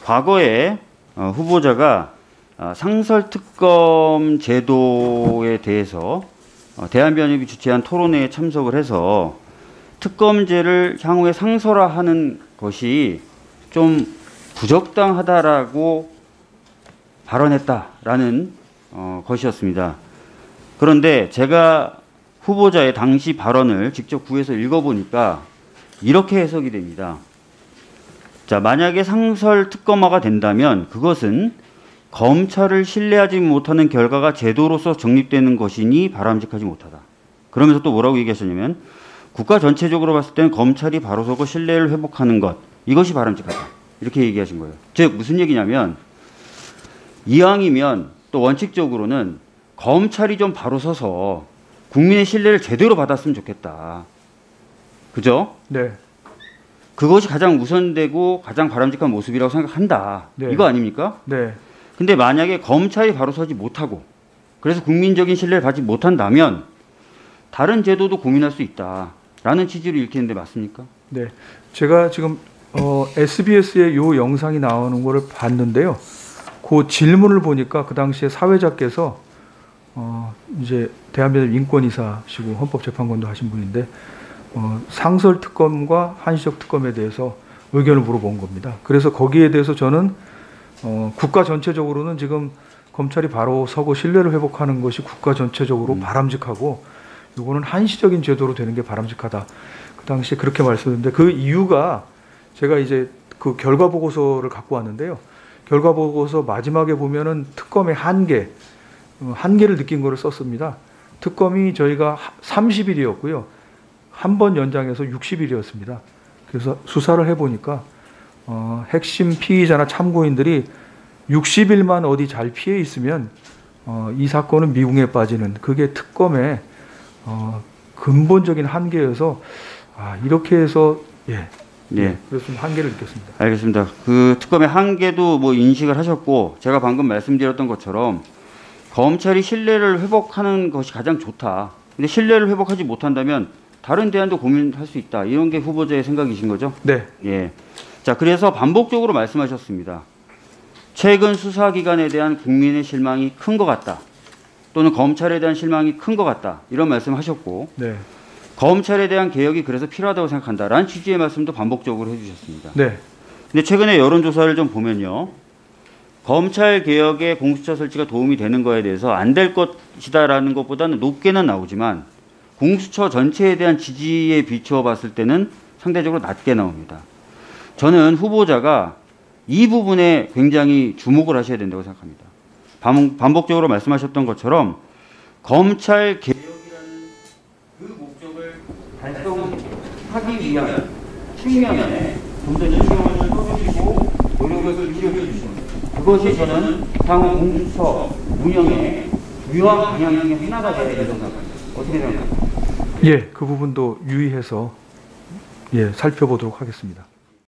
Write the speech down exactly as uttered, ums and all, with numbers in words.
과거에 어, 후보자가 어, 상설특검 제도에 대해서 어, 대한변협이 주최한 토론회에 참석을 해서 특검제를 향후에 상설화하는 것이 좀 부적당하다라고 발언했다라는 어, 것이었습니다. 그런데 제가 후보자의 당시 발언을 직접 구해서 읽어보니까 이렇게 해석이 됩니다. 자, 만약에 상설 특검화가 된다면 그것은 검찰을 신뢰하지 못하는 결과가 제도로서 정립되는 것이니 바람직하지 못하다. 그러면서 또 뭐라고 얘기하셨냐면 국가 전체적으로 봤을 때는 검찰이 바로 서고 신뢰를 회복하는 것, 이것이 바람직하다. 이렇게 얘기하신 거예요. 즉 무슨 얘기냐면 이왕이면 또 원칙적으로는 검찰이 좀 바로 서서 국민의 신뢰를 제대로 받았으면 좋겠다. 그죠? 네. 그것이 가장 우선되고 가장 바람직한 모습이라고 생각한다. 네. 이거 아닙니까? 네. 근데 만약에 검찰이 바로 서지 못하고 그래서 국민적인 신뢰를 받지 못한다면 다른 제도도 고민할 수 있다라는 취지로 읽히는데 맞습니까? 네. 제가 지금 어, 에스비에스에 요 영상이 나오는 거를 봤는데요. 그 질문을 보니까 그 당시에 사회자께서 어, 이제 대한변협 인권이사시고 헌법재판관도 하신 분인데 어, 상설 특검과 한시적 특검에 대해서 의견을 물어본 겁니다. 그래서 거기에 대해서 저는 어, 국가 전체적으로는 지금 검찰이 바로 서고 신뢰를 회복하는 것이 국가 전체적으로 음. 바람직하고 이거는 한시적인 제도로 되는 게 바람직하다. 그 당시에 그렇게 말씀드렸는데 그 이유가 제가 이제 그 결과 보고서를 갖고 왔는데요. 결과 보고서 마지막에 보면은 특검의 한계, 한계를 느낀 거를 썼습니다. 특검이 저희가 삼십 일이었고요. 한 번 연장해서 육십 일이었습니다. 그래서 수사를 해보니까 어, 핵심 피의자나 참고인들이 육십 일만 어디 잘 피해 있으면 어, 이 사건은 미궁에 빠지는 그게 특검의 어, 근본적인 한계여서 아, 이렇게 해서 예. 네. 그래서 좀 한계를 느꼈습니다. 알겠습니다. 그 특검의 한계도 뭐 인식을 하셨고 제가 방금 말씀드렸던 것처럼 검찰이 신뢰를 회복하는 것이 가장 좋다. 근데 신뢰를 회복하지 못한다면 다른 대안도 고민할 수 있다. 이런 게 후보자의 생각이신 거죠? 네. 예. 자, 그래서 반복적으로 말씀하셨습니다. 최근 수사기관에 대한 국민의 실망이 큰 것 같다. 또는 검찰에 대한 실망이 큰 것 같다. 이런 말씀하셨고 네. 검찰에 대한 개혁이 그래서 필요하다고 생각한다라는 취지의 말씀도 반복적으로 해주셨습니다. 네. 근데 최근에 여론조사를 좀 보면요. 검찰 개혁에 공수처 설치가 도움이 되는 거에 대해서 안 될 것이다라는 것보다는 높게는 나오지만 공수처 전체에 대한 지지에 비추어 봤을 때는 상대적으로 낮게 나옵니다. 저는 후보자가 이 부분에 굉장히 주목을 하셔야 된다고 생각합니다. 반복적으로 말씀하셨던 것처럼 검찰 개혁이라는 그 목적을 달성하기 위한 측면에 좀 더 신경을 써주시고 노력을 기울여 주시는 그것이 저는 향후 공수처 운영의 유한 방향 중에 하나가 되어야 된다고 생각합니다. 어떻게 생각합니까? 예, 그 부분도 유의해서 예, 살펴보도록 하겠습니다.